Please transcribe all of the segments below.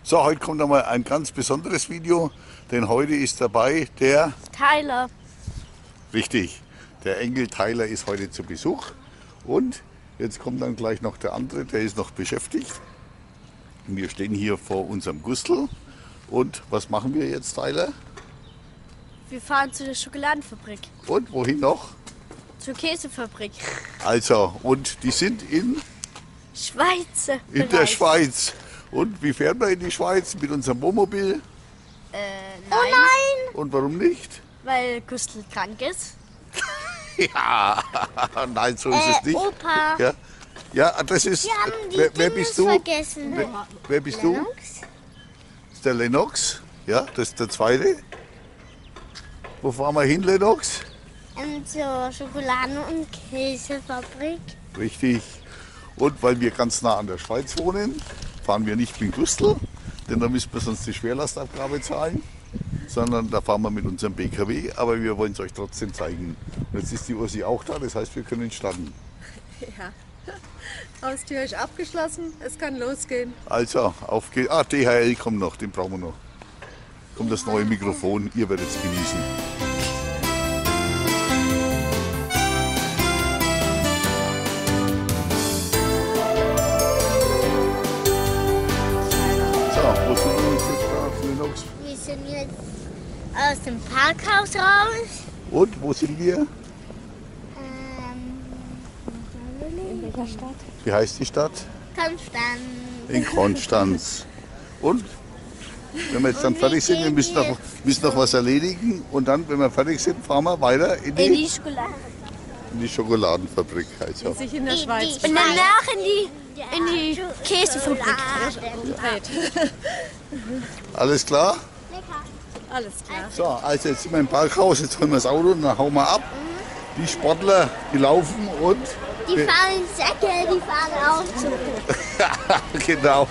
So, heute kommt einmal ein ganz besonderes Video, denn heute ist dabei der Tyler. Richtig, der Enkel Tyler ist heute zu Besuch und jetzt kommt dann gleich noch der andere, der ist noch beschäftigt. Wir stehen hier vor unserem Gustl und was machen wir jetzt, Tyler? Wir fahren zu der Schokoladenfabrik. Und wohin noch? Zur Käsefabrik. Also, und die sind in Schweiz. der Schweiz. Und wie fährt man in die Schweiz? Mit unserem Wohnmobil? Nein. Oh nein! Und warum nicht? Weil Gustl krank ist. Ja, nein, so ist es nicht. Opa. Ja, ja, das ist. Wir haben die Wer Dinges bist du? vergessen. Wer bist du? Lennox? Das ist der Lennox. Ja, das ist der zweite. Wo fahren wir hin, Lennox? Zur Schokoladen- und Käsefabrik. Richtig. Und weil wir ganz nah an der Schweiz wohnen, fahren wir nicht mit Gustl, denn da müssen wir sonst die Schwerlastabgabe zahlen, sondern da fahren wir mit unserem BKW, aber wir wollen es euch trotzdem zeigen. Und jetzt ist die Ursi auch da, das heißt, wir können starten. Ja, Haustür ist abgeschlossen, es kann losgehen. Also, auf geht's. Ah, DHL kommt noch, den brauchen wir noch. Kommt das neue Mikrofon, ihr werdet es genießen. Wo sind wir jetzt da, Lennox? Wir sind jetzt aus dem Parkhaus raus. Und wo sind wir? In welcher Stadt? Wie heißt die Stadt? Konstanz. In Konstanz. Und wenn wir jetzt dann fertig sind, wir müssen noch was erledigen und dann, wenn wir fertig sind, fahren wir weiter in die Schokoladenfabrik. Also. Sich in der Schweiz Und danach in die Käsefabrik. Alles klar? Alles klar. So, also jetzt sind wir im Parkhaus, jetzt holen wir das Auto und dann hauen wir ab. Die Sportler, die laufen und... Die faulen Säcke, die fahren auch zu. Genau.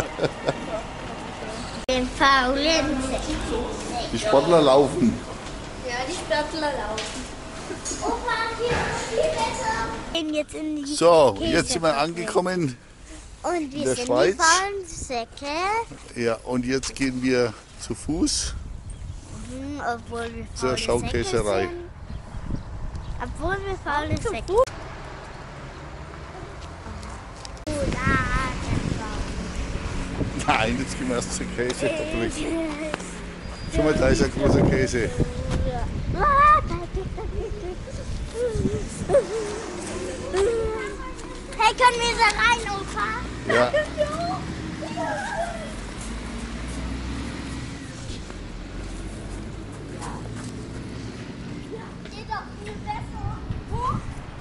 Den faulen Säcke. Die Sportler laufen. Ja, die Sportler laufen. Opa, hier ist viel besser. Wir gehen jetzt in die So, jetzt sind wir Käsefabrik. angekommen. Und wir der sind Schweiz. die faulen Säcke. Ja, und jetzt gehen wir zu Fuß Obwohl wir zur faule Schaukäserei. Säcke sind. Obwohl wir faule Säcke. Nein, jetzt gehen wir erst zur Käsefabrik. Schon mal, da ist ein großer Käse. Hey, können wir da rein, Opa? Ja. Geht doch viel besser.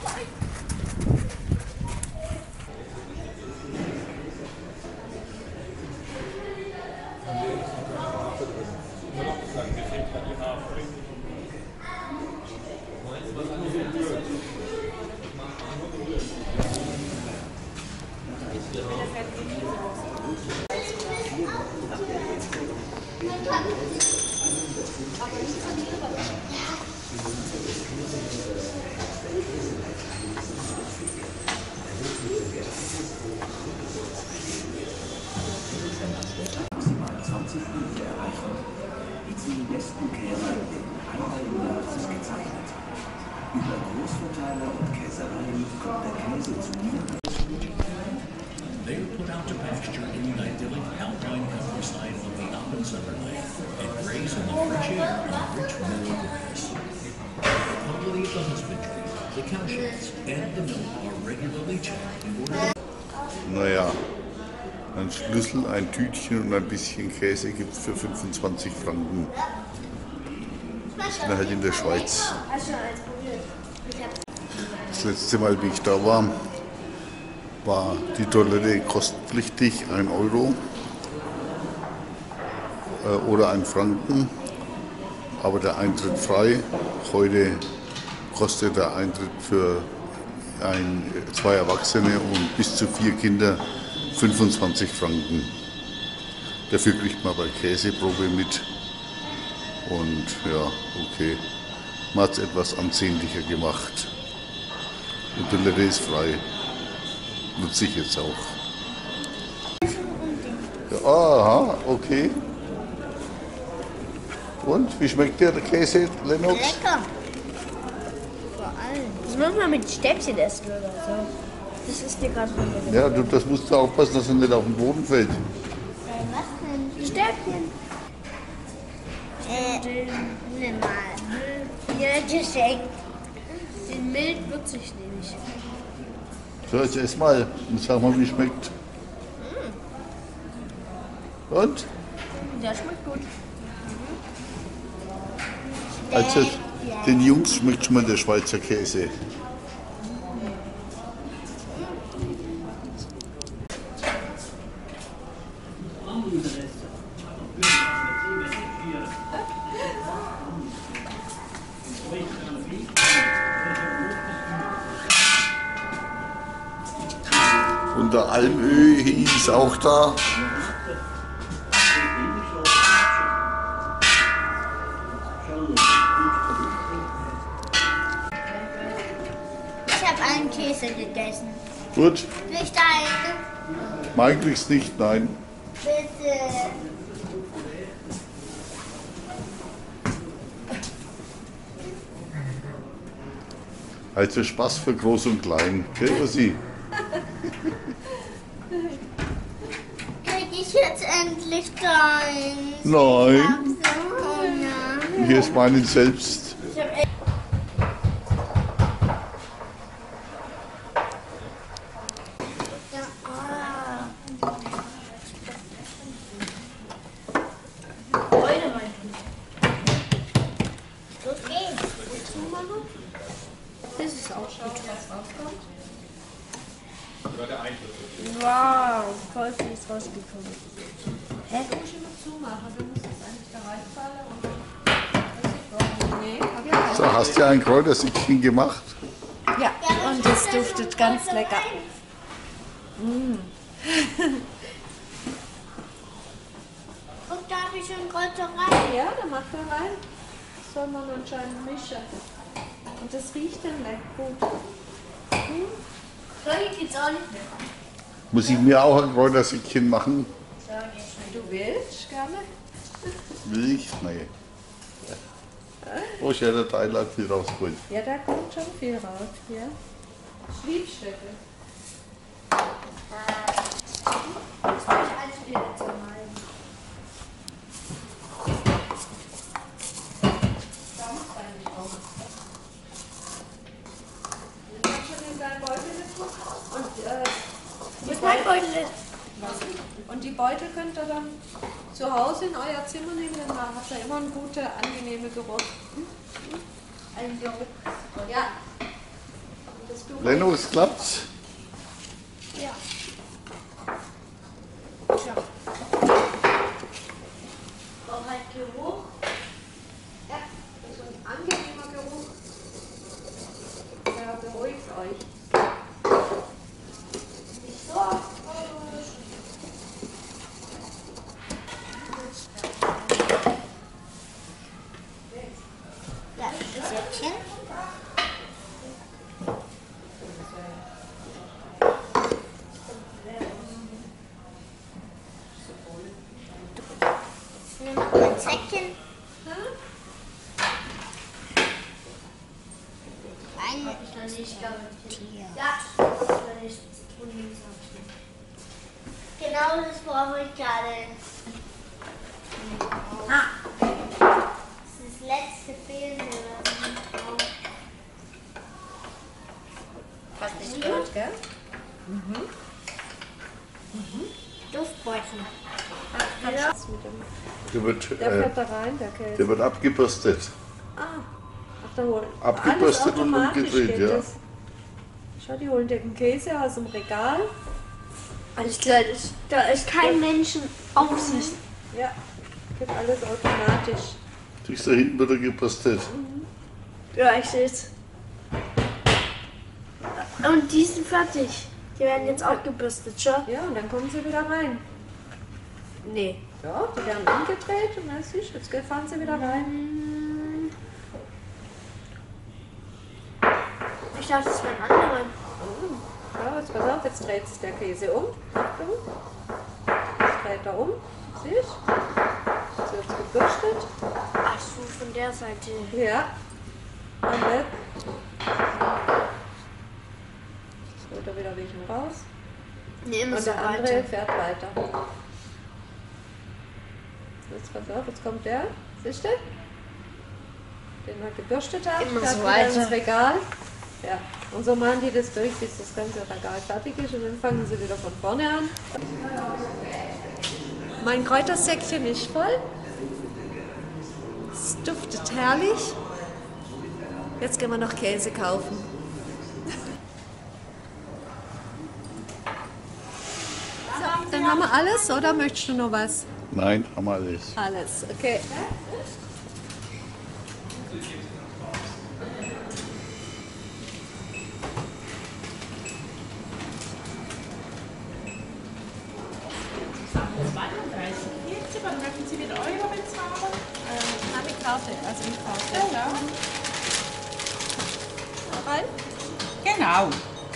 maximal 20 Punkte erreichen, die zu den besten Käsern einmal im Jahr ausgezeichnet. Über Großverteiler und Käsereien kommt der Käse zu Ihnen. They are put out to pasture in the idyllic alpine countryside of the Appenzellerland and graze in the fresh air on rich meadow grass. The quality of the husbandry, the cowsheds, and the milk are regularly checked in order to Naja, ein Schlüssel, ein Tütchen und ein bisschen Käse gibt es für 25 Franken. Ich bin halt in der Schweiz. Das letzte Mal, wie ich da war, war die Toilette kostenpflichtig 1 Euro oder 1 Franken, aber der Eintritt frei. Heute kostet der Eintritt für 2 Erwachsene und bis zu 4 Kinder 25 Franken. Dafür kriegt man aber Käseprobe mit und ja, okay. Man hat es etwas ansehnlicher gemacht. Die Toilette ist frei. Nutze ich jetzt auch. Aha, okay. Und, wie schmeckt dir der Käse, Lennox? Lecker. Vor allem. Das muss man mit Stäbchen essen oder so. Das ist dir gerade von mir. Ja, du, das musst du aufpassen, dass er nicht auf den Boden fällt. Was denn? Stäbchen. Nimm mal. Ja, geschenkt. Den mild würzig nehme ich. So, jetzt ess mal und sag mal, wie schmeckt. Und? Der schmeckt gut. Also, den Jungs schmeckt schon mal der Schweizer Käse. Und der Almöhi ist auch da. Ich habe einen Käse gegessen. Gut, Nicht einen. eigentlich nicht, nein. Bitte. Also Spaß für Groß und Klein. Gell, Ossi? Krieg ich jetzt endlich deins? Nein, Oh nein. hier ist meinen selbst. Okay. Das ist auch gut. Wow, voll viel ist rausgekommen. So, hast du ein Kräutersickchen gemacht? Ja, und es duftet ganz lecker. Und darf ich schon Kräuter rein? Ja, dann mach da rein. Das soll man anscheinend mischen. Und das riecht dann lecker gut. Soll ich jetzt auch nicht mehr? Muss ich mir auch ein Kräutersickchen machen? Du willst gerne? Will ich? Nee. Oh, ich hätte Teil hat viel rausgeholt. Ja, da kommt schon viel raus. Ja. Schliebstöcke. Und die Beutel könnt ihr dann zu Hause in euer Zimmer nehmen, dann habt ihr immer einen guten, angenehmen Geruch. Ein Geruch. Ja. Das du Lennox, klappt's? Ja. Auch halt Geruch. Ja, so ein angenehmer Geruch. Der beruhigt euch. Ja, Säckchen. Nimm mal ein Säckchen. Ein Tier. Ja. Genau das brauche ich gerade. Das ist das letzte Fehlende. Hast nicht gehört, gell? Duftbeutel. Der wird, Der fährt da rein, der Käse. der wird abgebürstet. Ach, da holen. Abgebürstet Alles und automatisch umgedreht, geht ja. das. Schau, die holen dir den Käse aus dem Regal. Alles klar, da ist kein Menschen Aufsicht. Ja, geht alles automatisch. Siehst du, da hinten wird er gebürstet. Ja, ich sehe es. Und die sind fertig. Die werden jetzt auch gebürstet, schon? Ja, und dann kommen sie wieder rein. Nee. Ja, die werden umgedreht und dann siehst du, jetzt fahren sie wieder rein. Ich dachte, das wären andere. Ja, jetzt pass auf, jetzt dreht sich der Käse um. Achtung. dreht er um. Siehst du? Jetzt wird es gebürstet. Ach so, von der Seite. Ja. Und dann holt er wieder welchen raus. Nee, immer Und so der andere weiter. fährt weiter. Jetzt pass auf, jetzt kommt der. Siehst du? Den wir gebürstet haben. Immer fährt so wieder weiter. ins Regal. Ja. Und so machen die das durch, bis das ganze Regal fertig ist. Und dann fangen sie wieder von vorne an. Mein Kräutersäckchen ist voll. Es duftet herrlich. Jetzt gehen wir noch Käse kaufen. So, dann haben wir alles, oder möchtest du noch was? Nein, haben wir alles. Alles, okay. Wann möchten Sie mit Euro bezahlen? Eine Karte, also mit Karte. Ja. Rein? Genau.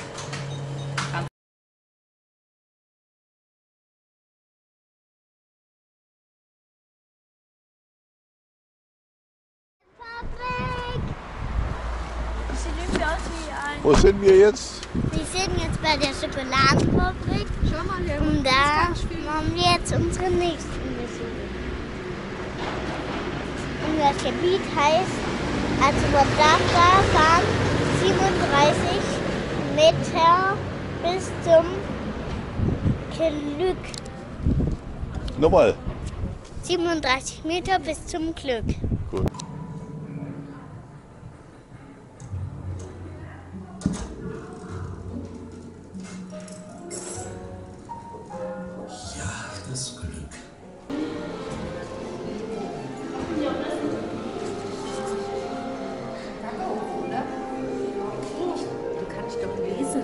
Fabrik. Das sieht irgendwie aus wie ein... Wo sind wir jetzt? Wir sind jetzt bei der Schokoladenfabrik. Schau mal hier. Und da machen wir jetzt unsere nächsten Mission. Und das Gebiet heißt, also von da fahren 37 Meter bis zum Glück. Nochmal. 37 Meter bis zum Glück. Gut. Ja, das Glück. Du kannst doch lesen.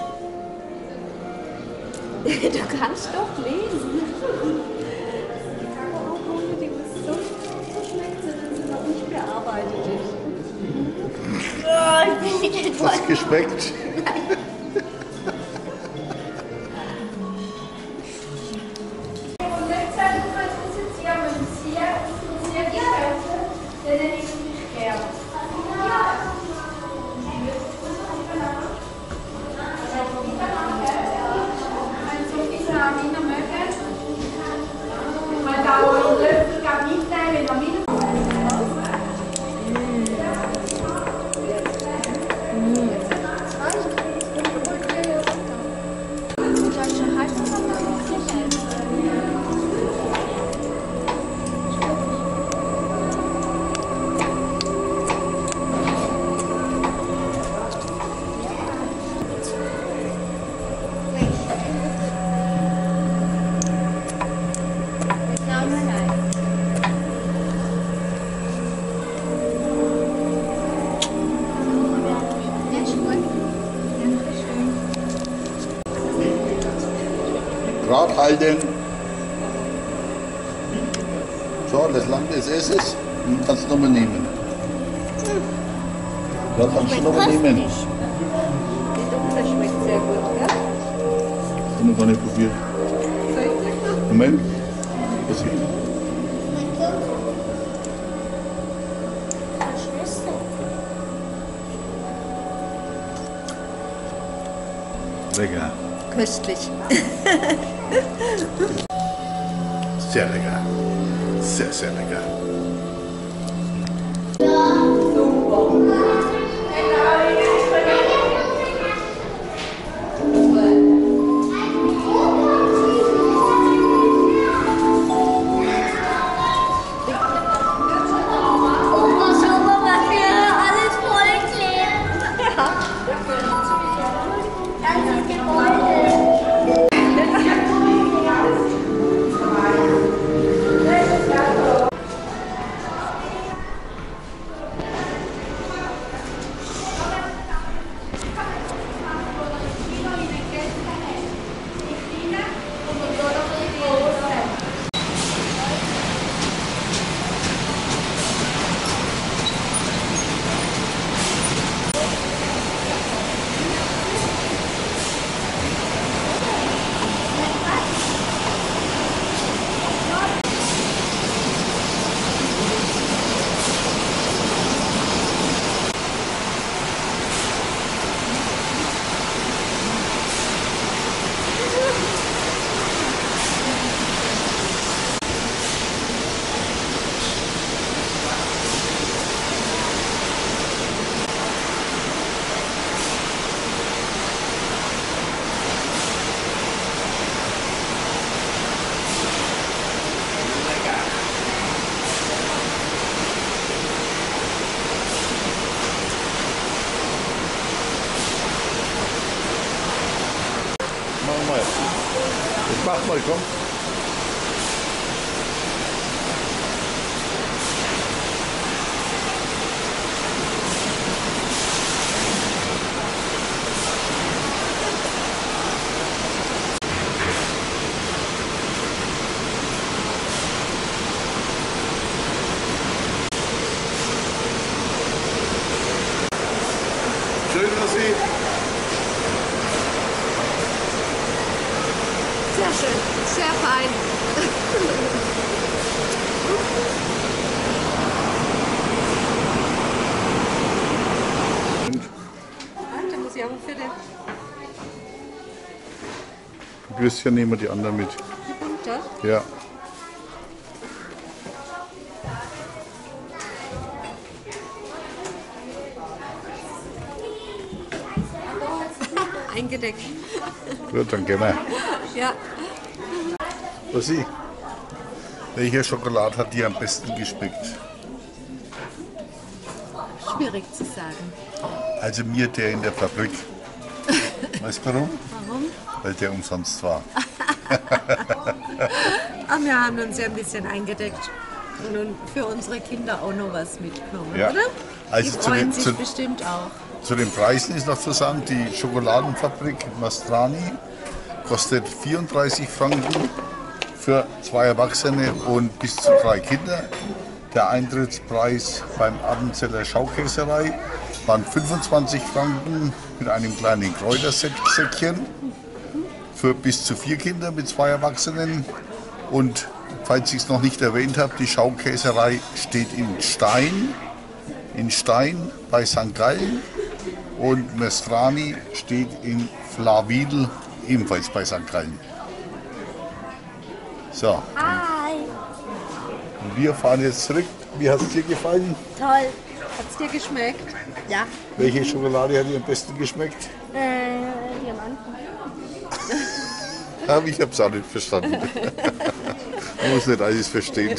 Du kannst doch lesen. Die Kakaobohne, die ist so schmeckt sie, dass sie noch nicht bearbeitet ist. Hat's geschmeckt? Draht halten. So, das Land ist es. Und kannst du nochmal nehmen. Ja, kannst du nochmal nehmen. Die dunkle schmeckt sehr gut, gell? Ich habe noch gar nicht probiert. Soll ich gleich noch? Moment. Was hier? Lecker. Köstlich. Sehr lecker. Sehr, sehr lecker. mach mal, komm. Schön, Rossi. Sehr schön, sehr fein. Da muss ich aber für den Würstchen nehmen wir die anderen mit. runter. Ja. Eingedeckt. Gut, dann gehen wir. Ja. Rossi, welche Schokolade hat dir am besten geschmeckt? Schwierig zu sagen. Also mir der in der Fabrik. Weißt du warum? Warum? Weil der umsonst war. Aber wir haben uns ja ein bisschen eingedeckt und nun für unsere Kinder auch noch was mitgenommen, Ja. oder? Also Die zu freuen den- sich zu- bestimmt auch. Zu den Preisen ist noch zu sagen, die Schokoladenfabrik Mastrani kostet 34 Franken für 2 Erwachsene und bis zu 3 Kinder. Der Eintrittspreis beim Abendzeller Schaukäserei waren 25 Franken mit einem kleinen Kräutersäckchen für bis zu 4 Kinder mit 2 Erwachsenen. Und falls ich es noch nicht erwähnt habe, die Schaukäserei steht in Stein bei St. Gallen. Und Mastrani steht in Flawil, ebenfalls bei St. Gallen. So, Hi. und wir fahren jetzt zurück. Wie hat es dir gefallen? Toll. Hat's dir geschmeckt? Ja. Welche Schokolade hat dir am besten geschmeckt? Diamanten. Aber ich habe es auch nicht verstanden. Man muss nicht alles verstehen.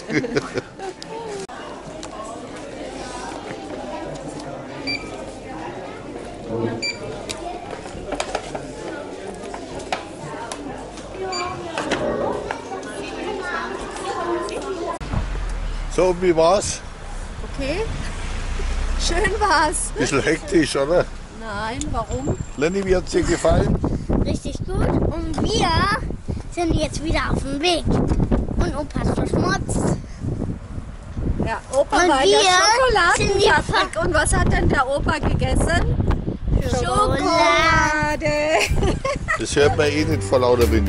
So, wie war's? Okay. Schön war's. Bisschen hektisch, oder? Nein, warum? Lenny, wie hat's dir gefallen? Richtig gut. Und wir sind jetzt wieder auf dem Weg. Und Opa ist verschmutzt. Ja, Opa Und war in der wir sind die Schokoladenfabrik. Und was hat denn der Opa gegessen? Schokolade. Das hört man eh nicht vor lauter Wind.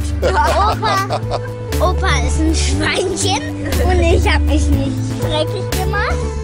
Opa ist ein Schweinchen und ich habe mich nicht dreckig gemacht.